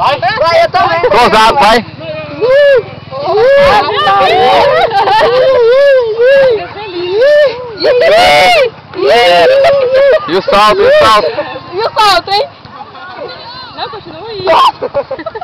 Vai, vai, eu também. Cruzado, vai. E o salto, e o salto. E o salto, hein? Não, continua aí.